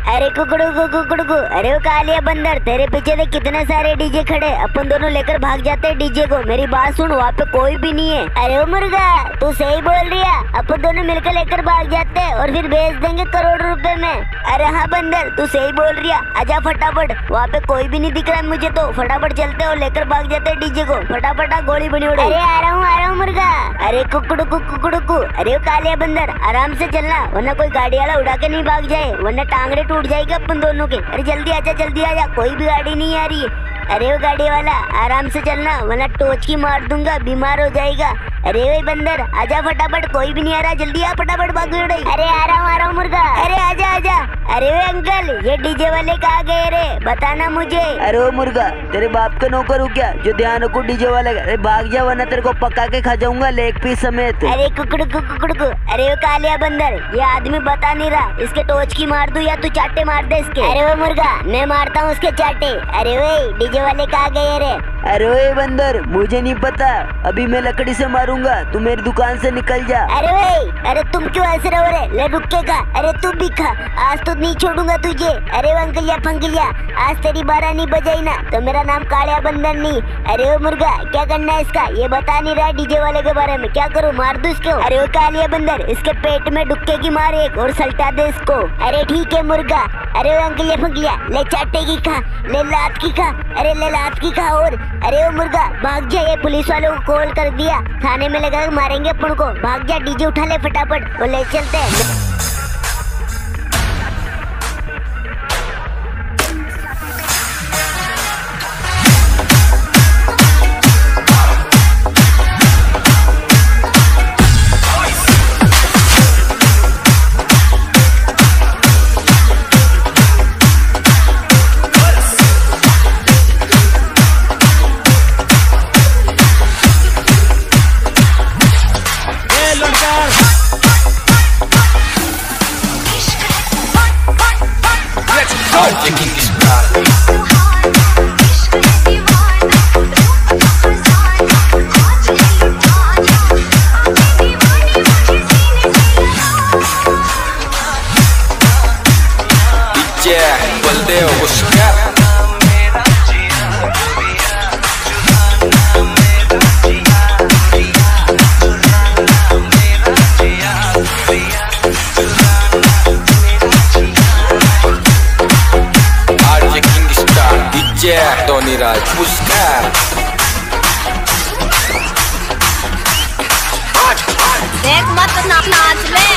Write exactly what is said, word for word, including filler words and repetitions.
अरे कुकड़ू को कुकड़ू को, अरे वो कालिया बंदर, तेरे पीछे से कितने सारे डीजे खड़े, अपन दोनों लेकर भाग जाते हैं डीजे को। मेरी बात सुन, वहाँ पे कोई भी नहीं है। अरे वो मुर्गा, तू सही बोल रही है, अपन दोनों मिलकर लेकर भाग जाते हैं और फिर बेच देंगे करोड़ रुपए में। अरे हाँ बंदर, तू सही बोल रही है, आजा फटाफट, वहाँ पे कोई भी नहीं दिख रहा है मुझे तो। फटाफट चलते और लेकर भाग जाते हैं डीजे को। फटाफट गोली बनी उड़े। अरे आ रहा हूँ आ रहा हूँ मुर्गा। अरे कुकड़ू को कुकड़ू को, अरे वो कालिया बंदर, आराम से चलना वरना कोई गाड़ी वाला उड़ा के नहीं भाग जाए, वरना टांगड़े टूट जाएगा अपन दोनों के। अरे जल्दी आजा जल्दी आजा, कोई भी गाड़ी नहीं आ रही है। अरे वो गाड़ी वाला आराम से चलना वरना टोच की मार दूंगा, बीमार हो जाएगा। अरे वही बंदर, आजा फटाफट, कोई भी नहीं आ रहा, जल्दी आ फटाफट भाग उड़े। अरे आ रहा हूँ आ रहा हूँ मुर्गा। अरे आजा आजा। अरे वे अंकल, ये डीजे वाले कहाँ गए रे, बताना मुझे। अरे वो मुर्गा, तेरे बाप का नौकर हूँ क्या जो ध्यान रखो डीजे वाले का। अरे भाग जा वरना तेरे को पका के खा जाऊंगा लेग पीस समेत। अरे कुकड़ू को कुकड़ू को, अरे वो कालिया बंदर, ये आदमी बता नहीं रहा, इसके टोच की मार दूं या तू चाटे मार दे इसके। अरे वो मुर्गा, मैं मारता हूँ उसके चाटे। अरे वे डीजे वाले कहाँ गए रे। अरे वो बंदर, मुझे नहीं पता, अभी मैं लकड़ी से मारूंगा, तू मेरी दुकान से निकल जा। अरे वे, अरे तुम क्यों ऐसे रहो रे, ले रुकेगा। अरे तू भी खा, आज तो नहीं छोड़ूंगा तुझे। अरे वो अंकलिया फंकलिया, आज तेरी बारह नहीं बजाई ना तो मेरा नाम कालिया बंदर नहीं। अरे वो मुर्गा, क्या करना है इसका, ये बता नहीं रहा डीजे वाले के बारे में, क्या करूँ, मार दूं इसको। अरे वो कालिया बंदर, इसके पेट में डुक्के की मार एक और सल्टा दे इसको। अरे ठीक है मुर्गा। अरे वो अंकलिया फंकलिया, ले चाटे की खा, ले लात की खा, अरे ले लात की खा। और अरे वो मुर्गा भाग जा, ये पुलिस वालों को कॉल कर दिया, थाने में लगा मारेंगे अपन को। भाग जा, डीजे उठा ले फटाफट और ले चलते हैं। Tony Raj Puskar. देख मत नाच ले।